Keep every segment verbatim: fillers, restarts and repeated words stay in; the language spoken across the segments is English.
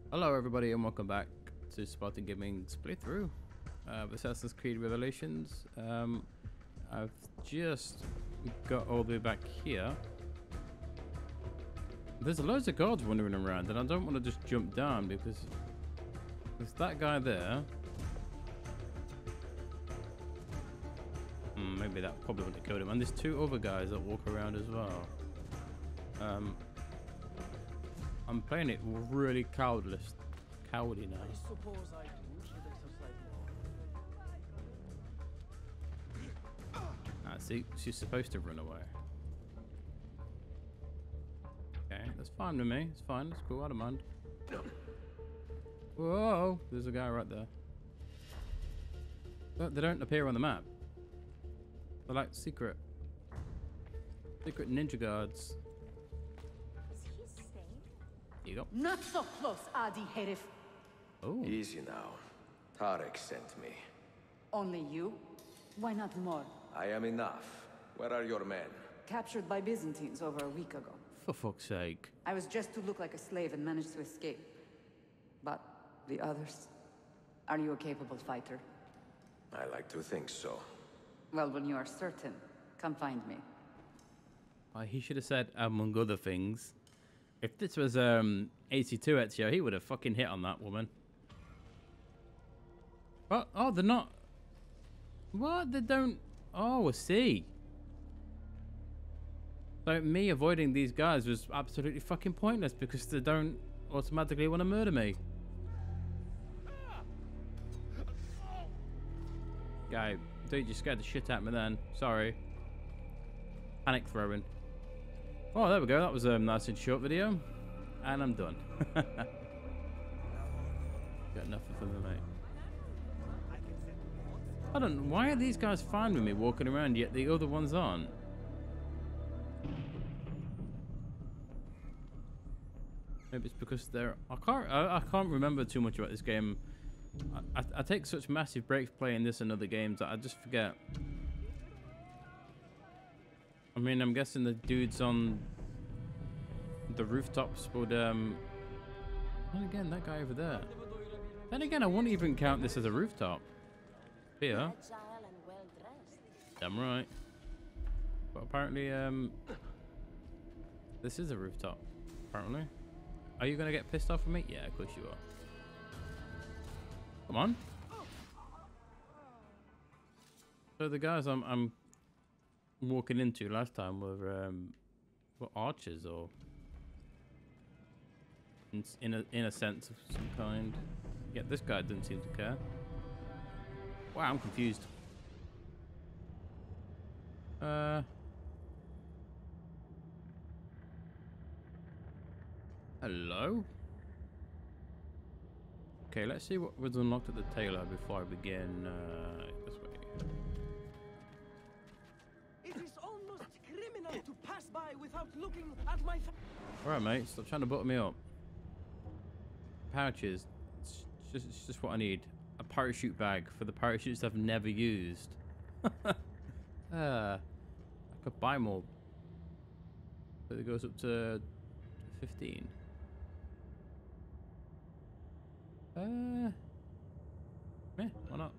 Hello everybody and welcome back to Spartan Gaming's playthrough of Assassin's Creed Revelations. Um, I've just got all the way back here. There's loads of guards wandering around and I don't want to just jump down because there's that guy there. Hmm, maybe that probably wouldn't have killed him. And there's two other guys that walk around as well. Um, I'm playing it really cowardless. Cowardly now. I suppose I should exercise more. Ah, see, she's supposed to run away. Okay, that's fine with me. It's fine. It's cool. I don't mind. Whoa! There's a guy right there. But they don't appear on the map. They're like secret, secret ninja guards. Is he safe? Here you go. Not so close, Adi Herif. Oh, Easy now. Tarek sent me. Only you? Why not more? I am enough. Where are your men? Captured by Byzantines over a week ago. for fuck's sake! I was just to look like a slave and managed to escape. But the others? Are you a capable fighter? I like to think so. Well, when you are certain, come find me. Uh, he should have said among other things. If this was um eighty-two Ezio, he would have fucking hit on that woman. Oh, oh, they're not. What? They don't. Oh, I see. So me avoiding these guys was absolutely fucking pointless because they don't automatically want to murder me. Guy, dude, you scared the shit out of me then. Sorry. Panic throwing. Oh, there we go. That was a nice and short video. And I'm done. Got nothing for me, mate. I don't know. Why are these guys fine with me walking around yet the other ones aren't? Maybe it's because they're... I can't, I, I can't remember too much about this game. I, I, I take such massive breaks playing this and other games that I just forget. I mean, I'm guessing the dudes on the rooftops would, um... and again, that guy over there. Then again, I wouldn't even count this as a rooftop. Here. Agile and well dressed. Damn right. But apparently, um... this is a rooftop, apparently. Are you gonna get pissed off with me? Yeah, of course you are. Come on. So the guys I'm, I'm walking into last time were, um, were archers or in, in a in a sense of some kind. Yet this guy didn't seem to care. Wow, I'm confused. Uh. Hello. Okay, let's see what was unlocked at the tailor before I begin. Uh, this way. It is almost criminal to pass by without looking at my fa- All right, mate. Stop trying to butter me up. Pouches. It's just, it's just what I need. A parachute bag for the parachutes I've never used. uh, I could buy more. But it goes up to fifteen. Uh, yeah, why not?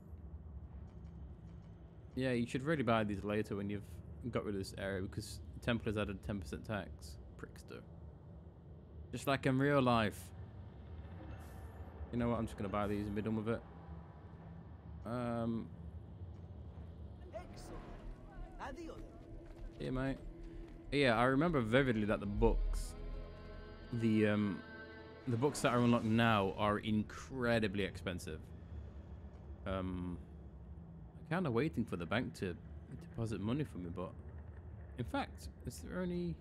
Yeah, you should really buy these later when you've got rid of this area because Templars added ten percent tax. Prickster. Just like in real life. You know what? I'm just going to buy these and be done with it. Um, Excellent. Adios. yeah, mate. Yeah, I remember vividly that the books, the um, the books that are unlocked now are incredibly expensive. Um, I'm kind of waiting for the bank to deposit money for me, but in fact, is there only...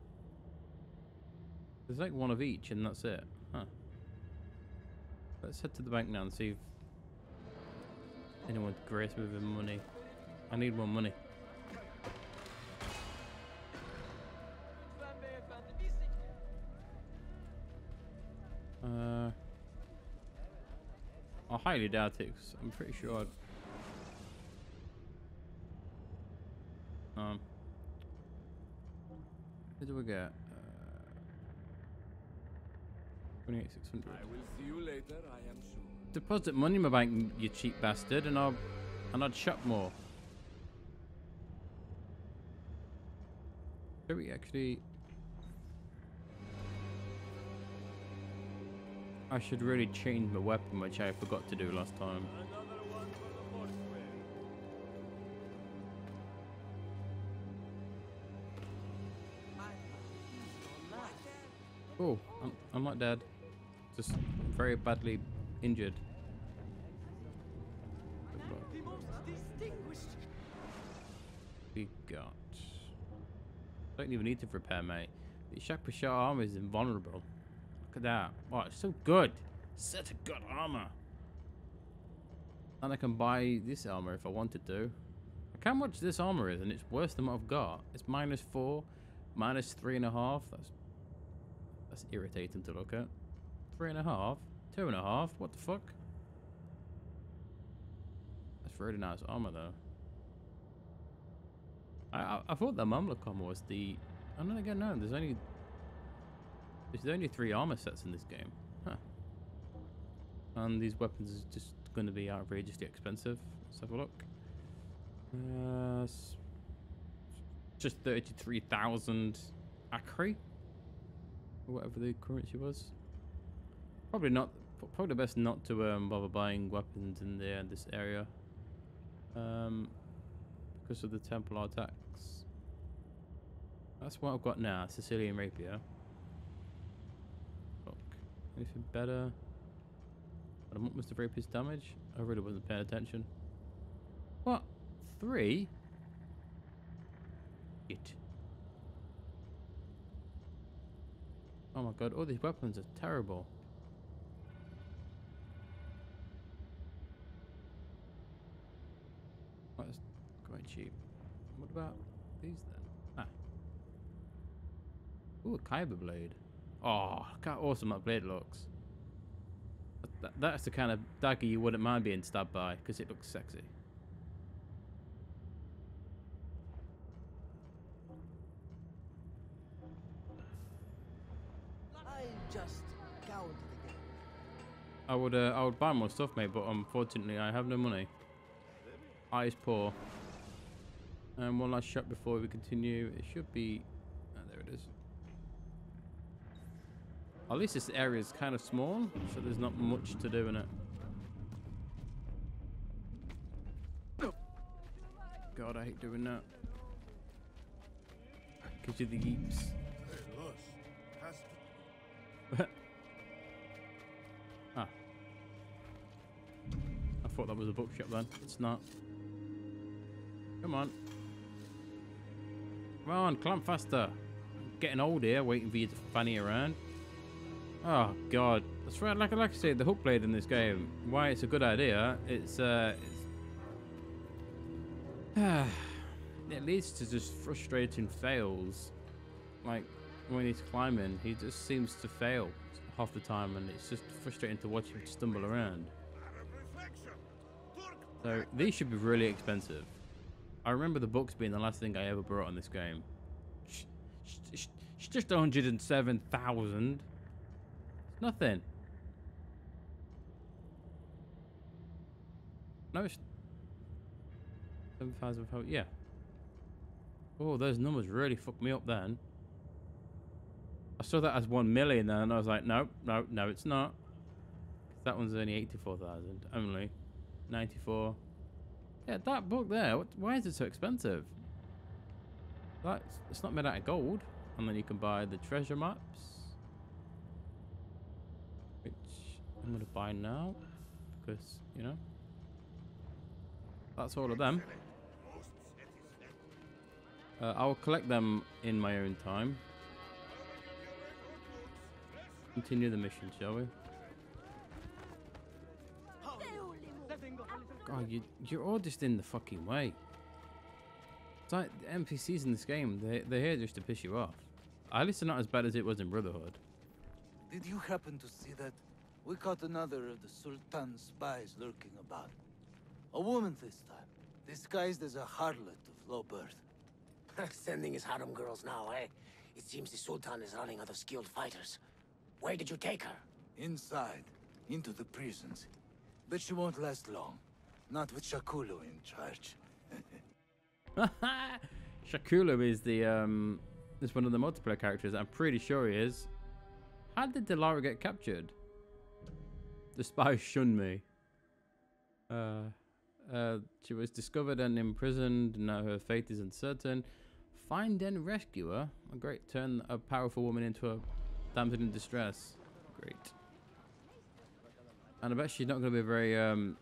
There's like one of each, and that's it. Huh. Let's head to the bank now and see if anyone grace me with money. I need more money. Uh, I highly doubt it, 'cause I'm pretty sure I'd... Um, what do we get? Uh, twenty-eight six hundred. I will see you later, I am sure. Deposit money in my bank, you cheap bastard, and I'll and I'd shop more. Should we actually? I should really change my weapon, which I forgot to do last time. Another one for the horseware. Oh, I'm, I'm not dead. Just very badly injured. The most distinguished. We got. Don't even need to repair, mate. The Shakpashar armor is invulnerable. Look at that. Wow, it's so good. Such a good armor. And I can buy this armor if I wanted to. Look how much this armor is, and it's worse than what I've got. It's minus four, minus three and a half. That's that's irritating to look at. Three and a half, two and a half. What the fuck? That's really nice armor, though. I, I, I thought the Mamlukom was the. I'm not gonna know. There's only. There's only three armor sets in this game, huh? And these weapons is just going to be outrageously expensive. Let's have a look. Uh, s- just thirty-three thousand Akri, or whatever the currency was. Probably not. Probably best not to um, bother buying weapons in there in this area. Um, because of the Templar attacks. That's what I've got now, Sicilian Rapier. Look, anything better? I don't want Mister Rapier's damage. I really wasn't paying attention. What? Three? It. Oh my god, all these weapons are terrible. That's quite cheap. What about these then? Ah. Ooh, a Kyber blade. Oh, look how awesome that blade looks. That, that's the kind of dagger you wouldn't mind being stabbed by, because it looks sexy. I just counted again. I would, uh, I would buy more stuff, mate, but unfortunately, I have no money. Eyes poor. And one last shot before we continue. It should be. Oh, there it is. At least this area is kind of small, so there's not much to do in it. God, I hate doing that. Gives you the yeeps. Ah. I thought that was a bookshop then. It's not. Come on. Come on, climb faster. I'm getting old here, waiting for you to fanny around. Oh god, that's right. Like, like I say, the hook blade in this game. Why it's a good idea? It's uh, it's, it leads to just frustrating fails. Like when he's climbing, he just seems to fail half the time, and it's just frustrating to watch him stumble around. So these should be really expensive. I remember the books being the last thing I ever brought on this game. It's just one hundred seven thousand. It's nothing. No, it's seven thousand. Yeah. Oh, those numbers really fucked me up then. I saw that as one million then, and I was like, no, no, no, it's not. That one's only eighty-four thousand. Only ninety-four. Yeah, that book there. What, why is it so expensive? That's it's not made out of gold. And then you can buy the treasure maps, which I'm gonna buy now because you know that's all of them. Uh, I'll collect them in my own time. Continue the mission, shall we? God, you, you're all just in the fucking way. It's like the N P Cs in this game, they, they're here just to piss you off. At least they're not as bad as it was in Brotherhood. Did you happen to see that? We caught another of the Sultan's spies lurking about. A woman this time, disguised as a harlot of low birth. Sending his harem girls now, eh? It seems the Sultan is running out of skilled fighters. Where did you take her? Inside, into the prisons. But she won't last long. Not with Shakulu in charge. Shakulu is the um is one of the multiplayer characters. I'm pretty sure he is. How did Delara get captured? The spies shunned me. Uh, uh, she was discovered and imprisoned. Now her fate is uncertain. Find and rescue her. A great turn a powerful woman into a damsel in distress. Great. And I bet she's not going to be very um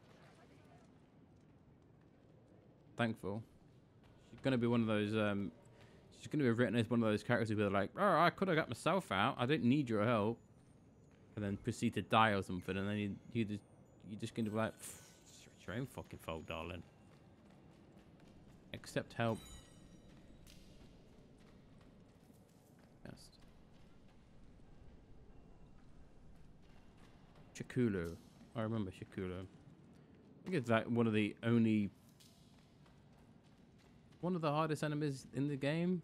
thankful. She's going to be one of those um. She's going to be written as one of those characters who be like, oh, I could have got myself out. I didn't need your help. And then proceed to die or something. And then you, you just, you're just going to be like, it's your own fucking fault, darling. Accept help. Yes. Shakulu. I remember Shakulu. I think it's like one of the only... One of the hardest enemies in the game.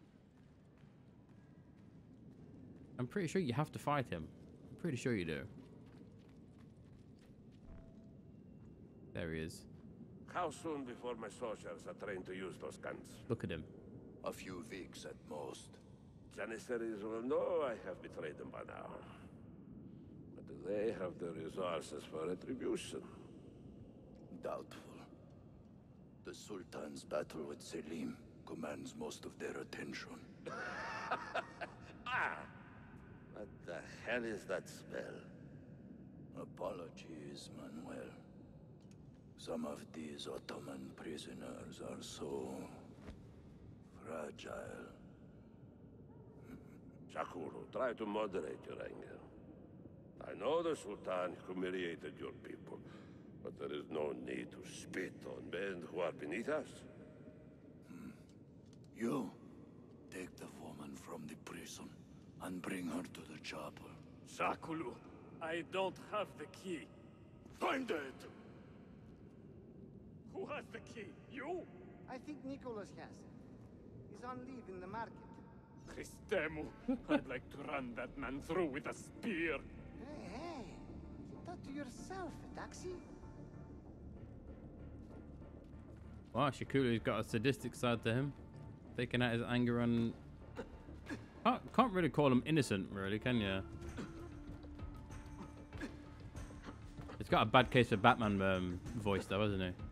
I'm pretty sure you have to fight him. I'm pretty sure you do. There he is. How soon before my soldiers are trained to use those guns? Look at him. A few weeks at most. Janissaries will know I have betrayed them by now. But do they have the resources for retribution? Doubtful. The Sultan's battle with Selim commands most of their attention. Ah! What the hell is that spell? Apologies, Manuel. Some of these Ottoman prisoners are so... fragile. Shakulu, try to moderate your anger. I know the Sultan humiliated your people, but there is no need to spit on men who are beneath us. Hmm. You, take the woman from the prison and bring her to the chapel. Shakulu, I don't have the key. Find it! Who has the key? You? I think Nicholas has it. He's on leave in the market. Christemu, I'd like to run that man through with a spear. Hey, hey. Keep that to yourself, Daxi. Wow, Shakulu's got a sadistic side to him. Taking out his anger on... Can't, can't really call him innocent, really, can you? It's got a bad case of Batman um, voice, though, hasn't it?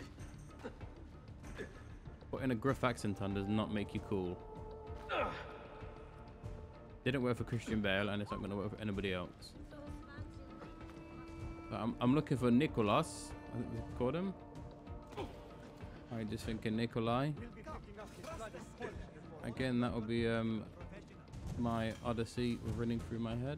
Putting a gruff accent on does not make you cool. Didn't work for Christian Bale, and it's not going to work for anybody else. So I'm, I'm looking for Nicholas. I think we called him. I just thinking Nikolai. Again, that will be um, my Odyssey running through my head.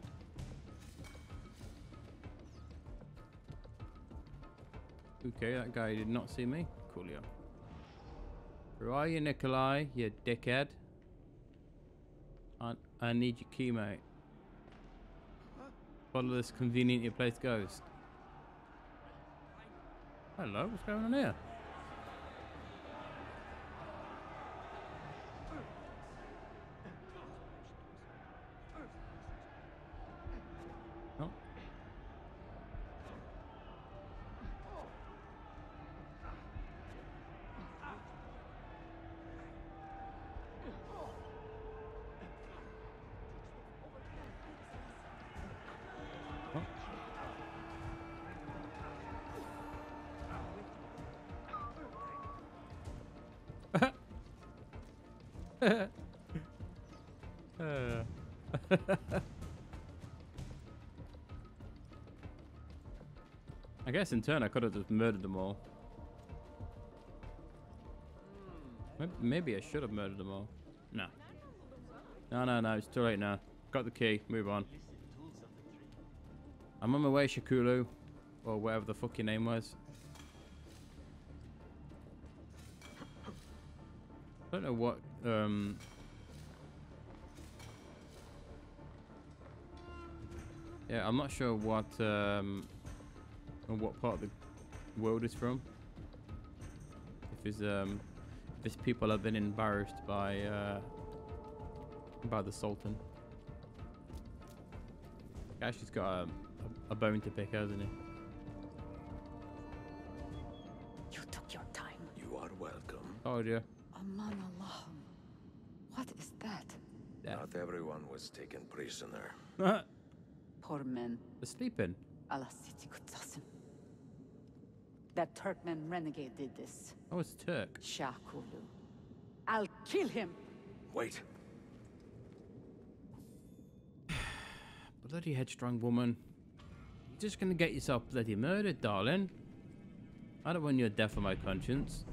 Okay, that guy did not see me. Coolio. Where are you, Nikolai? You dickhead. I, I need your key, mate. Follow this conveniently placed ghost. Hello, what's going on here? Oh. uh. I guess in turn I could have just murdered them all. Maybe I should have murdered them all. No. No, no, no. It's too late now. Got the key. Move on. I'm on my way, Shakulu. Or whatever the fuck your name was. I don't know what... Um, yeah, I'm not sure what... Um, what part of the world is from. If his, um, if his people have been embarrassed by... Uh, by the Sultan. Actually's got a, a, a bone to pick, hasn't he? You took your time. You are welcome. Oh dear. Aman Allah. What is that? Death. Not everyone was taken prisoner. Poor men. They're sleeping. Allah Siti Kutsasim. That Turkmen renegade did this. Oh, it's Turk. Shah Kulu. I'll kill him. Wait. Bloody headstrong woman. You're just gonna get yourself bloody murdered, darling. I don't want your death on my conscience.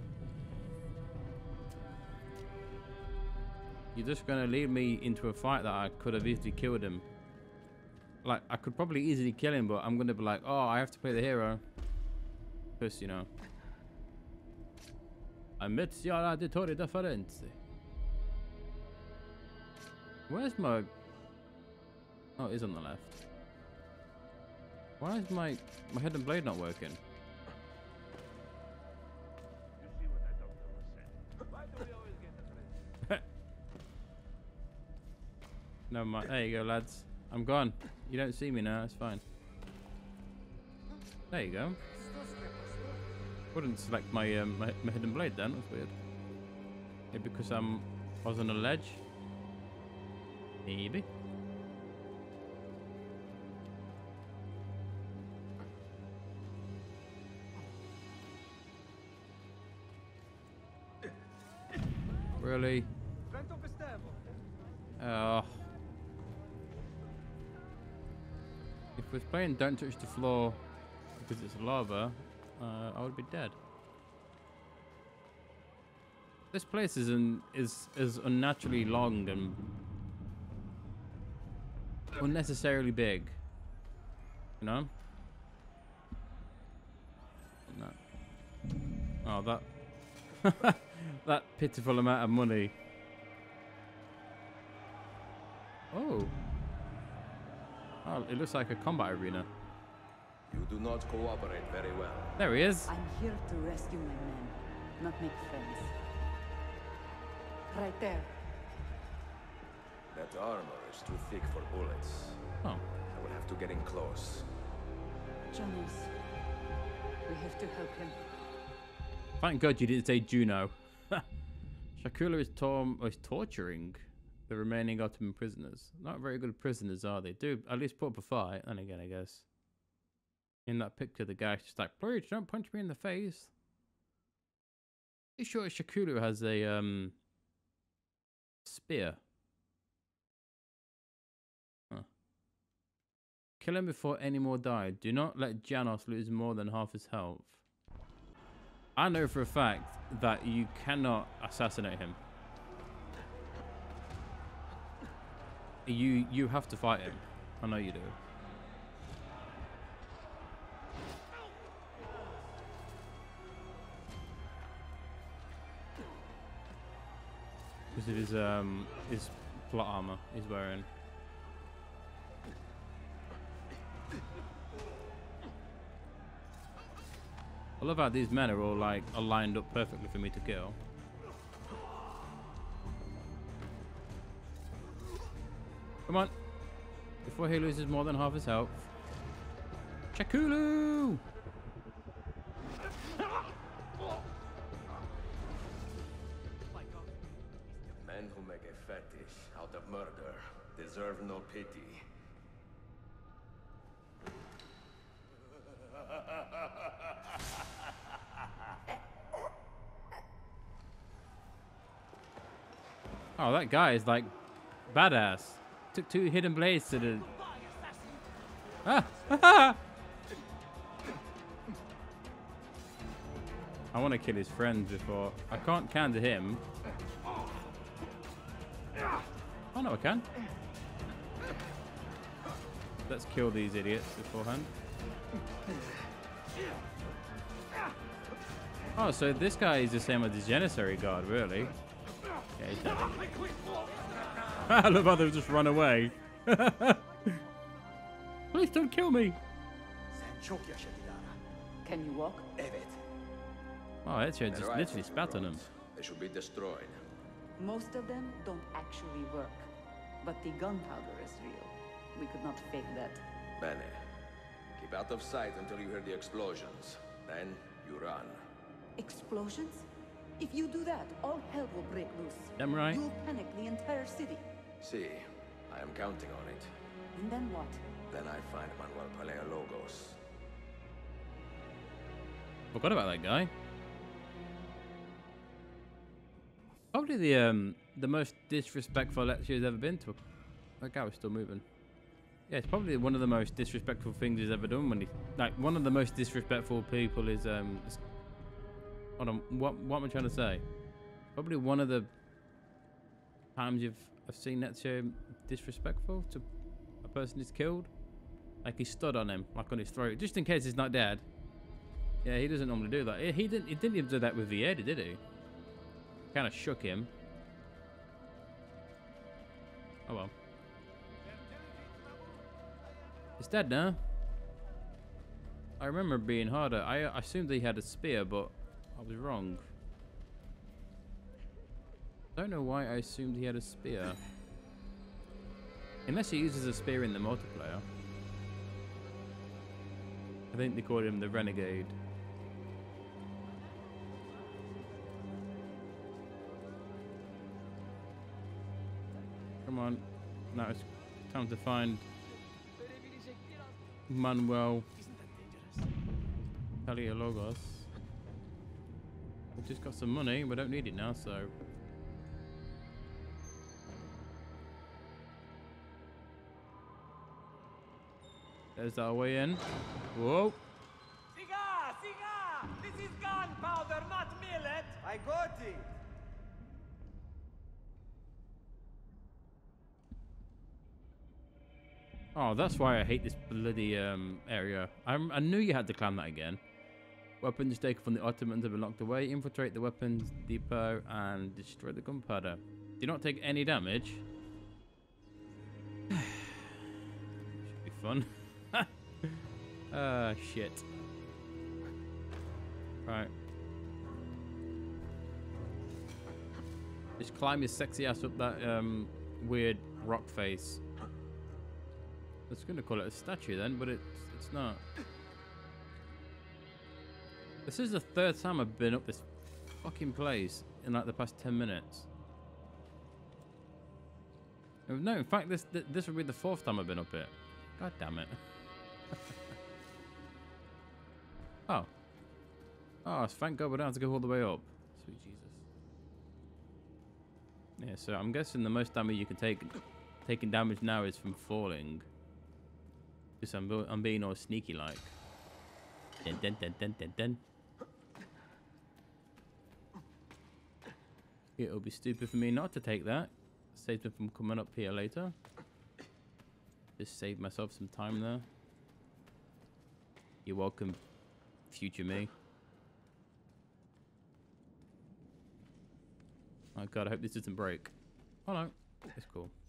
You're just gonna lead me into a fight that I could have easily killed him. Like, I could probably easily kill him, but I'm gonna be like, oh, I have to play the hero. Because, you know. I met Ciara di Torre da Firenze. Where's my... Oh, it is on the left. Why is my my head and blade not working? No, mind. There you go, lads. I'm gone. You don't see me now. It's fine. There you go. Wouldn't select my um, my, my hidden blade then. That's weird. Maybe because I'm I was on a ledge. Maybe. Really? Oh. If we're playing Don't Touch the Floor because it's lava, uh, I would be dead. This place is an, is is unnaturally long and unnecessarily big. You know? No. Oh, that that pitiful amount of money. Oh. Oh, it looks like a combat arena. You do not cooperate very well. There he is. I'm here to rescue my men, not make friends. Right there. That armor is too thick for bullets. Oh. I will have to get in close. Jonas, we have to help him. Thank God you didn't say Juno. Shakula is, torm is torturing the remaining Ottoman prisoners. Not very good prisoners, are they? Do at least put up a fight. And again, I guess. In that picture, the guy's just like, please don't punch me in the face. Pretty sure Shakulu has a um spear. Huh. Kill him before any more die. Do not let Janos lose more than half his health. I know for a fact that you cannot assassinate him. You you have to fight him. I know you do. Because of his um his plot armor he's wearing. I love how these men are all like are lined up perfectly for me to kill. Come on. Before he loses more than half his health. Shakulu! Men who make a fetish out of murder deserve no pity. Oh, that guy is like badass. Took two hidden blades to the... Ah! I want to kill his friends before... I can't counter him. Oh, no, I can. Let's kill these idiots beforehand. Oh, so this guy is the same as the Janissary guard, really. Yeah, he's dead. I love how they've just run away. Please don't kill me. Can you walk? Oh, Ezio just literally spat on him. They should be destroyed. Most of them don't actually work, but the gunpowder is real. We could not fake that. Bene. Keep out of sight until you hear the explosions. Then, you run. Explosions? If you do that, all hell will break loose. Damn right. You'll panic the entire city. See, I am counting on it. And then what? Then I find Manuel Paleologos. Forgot about that guy. Probably the um the most disrespectful lecture he's ever been to. That guy was still moving. Yeah, it's probably one of the most disrespectful things he's ever done. When he, like, one of the most disrespectful people is um. Is, hold on, what what am I trying to say? Probably one of the times you've I've seen Ezio disrespectful to a person he's killed. Like he stood on him, like on his throat, just in case he's not dead. Yeah, he doesn't normally do that. He, he didn't. He didn't even do that with Vieri, did he? Kind of shook him. Oh well. He's dead now. I remember it being harder. I uh, assumed he had a spear, but I was wrong. I don't know why I assumed he had a spear. Unless he uses a spear in the multiplayer. I think they called him the Renegade. Come on. Now it's time to find Manuel Paleologos. We've just got some money. We don't need it now, so... There's our way in. Whoa. Cigar! Cigar! This is gunpowder, not millet! I got it! Oh, that's why I hate this bloody um, area. I'm, I knew you had to climb that again. Weapons taken from the Ottomans have been locked away. Infiltrate the weapons depot and destroy the gunpowder. Do not take any damage. Should be fun. Ah, shit. Right. Just climb your sexy ass up that um, weird rock face. I was going to call it a statue then, but it's, it's not. This is the third time I've been up this fucking place in like the past ten minutes. No, in fact, this this will be the fourth time I've been up it. God damn it. Oh. Oh, thank God we don't have to go all the way up. Sweet Jesus. Yeah, so I'm guessing the most damage you can take, taking damage now is from falling. Because I'm, I'm being all sneaky like. Dun, dun, dun, dun, dun, dun. It'll be stupid for me not to take that. Saves me from coming up here later. Just save myself some time there. You're welcome, future me. Oh God, I hope this doesn't break. Oh no, it's cool.